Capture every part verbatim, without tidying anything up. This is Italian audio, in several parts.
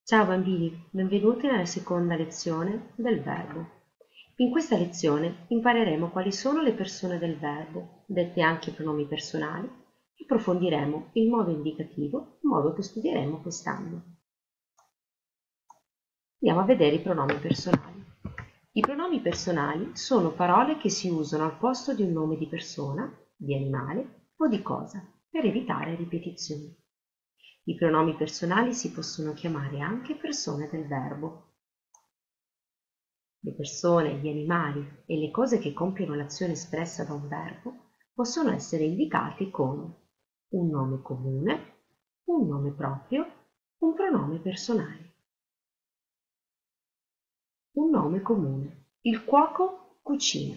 Ciao bambini, benvenuti nella seconda lezione del verbo. In questa lezione impareremo quali sono le persone del verbo, dette anche pronomi personali, e approfondiremo il modo indicativo, in modo che studieremo quest'anno. Andiamo a vedere i pronomi personali. I pronomi personali sono parole che si usano al posto di un nome di persona, di animale o di cosa, per evitare ripetizioni. I pronomi personali si possono chiamare anche persone del verbo. Le persone, gli animali e le cose che compiono l'azione espressa da un verbo possono essere indicati con un nome comune, un nome proprio, un pronome personale. Un nome comune. Il cuoco cucina.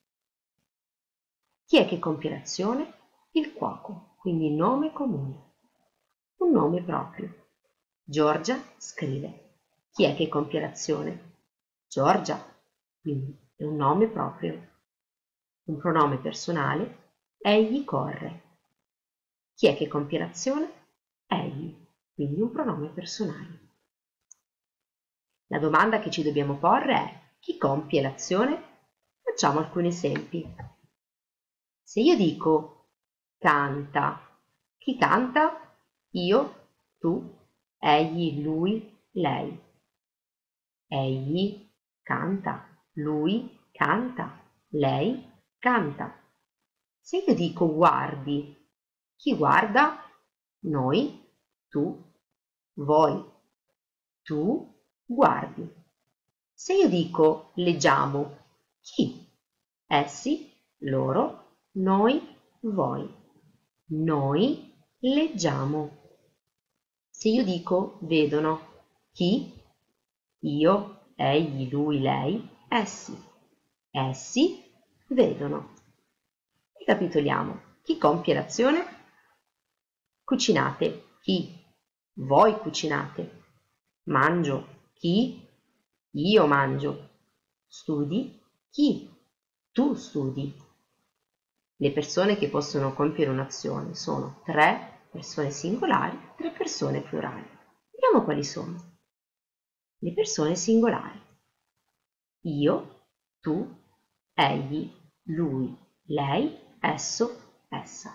Chi è che compie l'azione? Il cuoco, quindi nome comune. Un nome proprio. Giorgia scrive. Chi è che compie l'azione? Giorgia, quindi è un nome proprio. Un pronome personale. Egli corre. Chi è che compie l'azione? Egli, quindi un pronome personale. La domanda che ci dobbiamo porre è: chi compie l'azione? Facciamo alcuni esempi. Se io dico canta, chi canta? Io, tu, egli, lui, lei. Egli canta, lui canta, lei canta. Se io dico guardi, chi guarda? Noi, tu, voi. Tu guardi. Se io dico leggiamo, chi? Essi, loro, noi, voi. Noi leggiamo. Se io dico vedono, chi? Io, egli, lui, lei, essi. Essi vedono. Ricapitoliamo. Chi compie l'azione? Cucinate. Chi? Voi cucinate. Mangio. Chi? Io mangio. Studi. Chi? Tu studi. Le persone che possono compiere un'azione sono tre persone singolari, tre persone plurali. Vediamo quali sono. Le persone singolari. Io, tu, egli, lui, lei, esso, essa.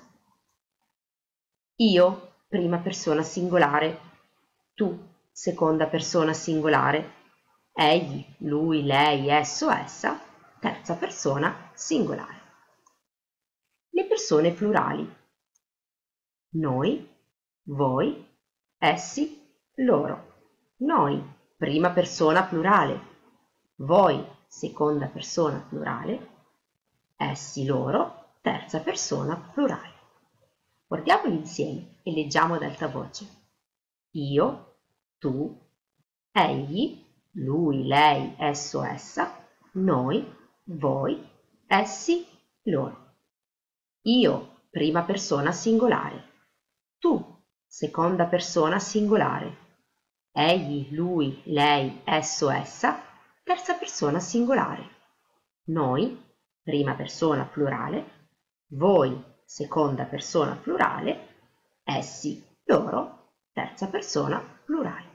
Io, prima persona singolare. Tu, seconda persona singolare. Egli, lui, lei, esso, essa, terza persona singolare. Le persone plurali. Noi, voi, essi, loro. Noi, prima persona plurale. Voi, seconda persona plurale. Essi, loro, terza persona plurale. Guardiamoli insieme e leggiamo ad alta voce. Io, tu, egli, lui, lei, esso, essa, noi, voi, essi, loro. Io, prima persona singolare. Tu, seconda persona singolare. Egli, lui, lei, esso, essa, terza persona singolare. Noi, prima persona plurale. Voi, seconda persona plurale. Essi, loro, terza persona plurale.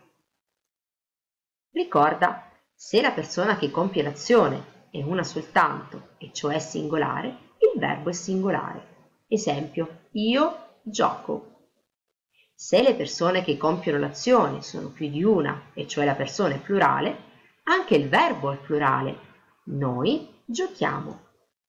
Ricorda, se la persona che compie l'azione è una soltanto, e cioè singolare, il verbo è singolare. Esempio, io gioco. Se le persone che compiono l'azione sono più di una, e cioè la persona è plurale, anche il verbo è plurale. Noi giochiamo.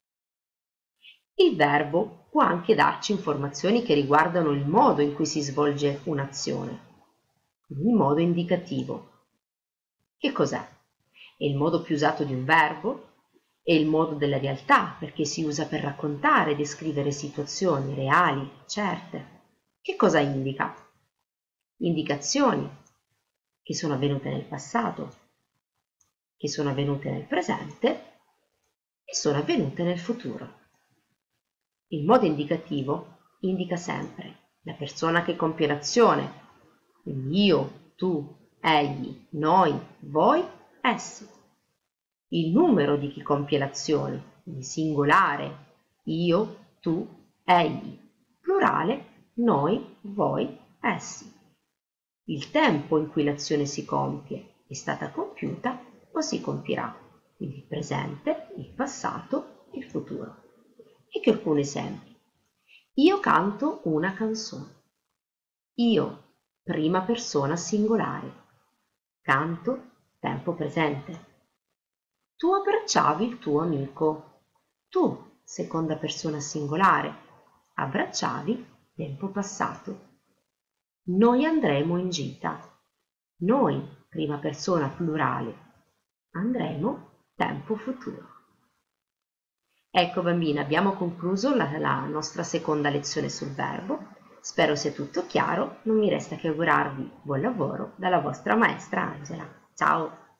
Il verbo può anche darci informazioni che riguardano il modo in cui si svolge un'azione, il modo indicativo. Che cos'è? È il modo più usato di un verbo? È il modo della realtà, perché si usa per raccontare e descrivere situazioni reali, certe. Che cosa indica? Indicazioni che sono avvenute nel passato, che sono avvenute nel presente e sono avvenute nel futuro. Il modo indicativo indica sempre la persona che compie l'azione, quindi io, tu, egli, noi, voi, essi. Il numero di chi compie l'azione, quindi singolare, io, tu, egli, plurale, noi, voi, essi. il tempo in cui l'azione si compie, è stata compiuta o si compirà, quindi il presente, il passato, il futuro. Ecco alcuni esempi. Io canto una canzone. Io, prima persona singolare. Canto, tempo presente. Tu abbracciavi il tuo amico. Tu, seconda persona singolare. Abbracciavi, tempo passato. Noi andremo in gita. Noi, prima persona plurale. Andremo, tempo futuro. Ecco bambini, abbiamo concluso la, la nostra seconda lezione sul verbo. Spero sia tutto chiaro. Non mi resta che augurarvi buon lavoro dalla vostra maestra Angela. Ciao!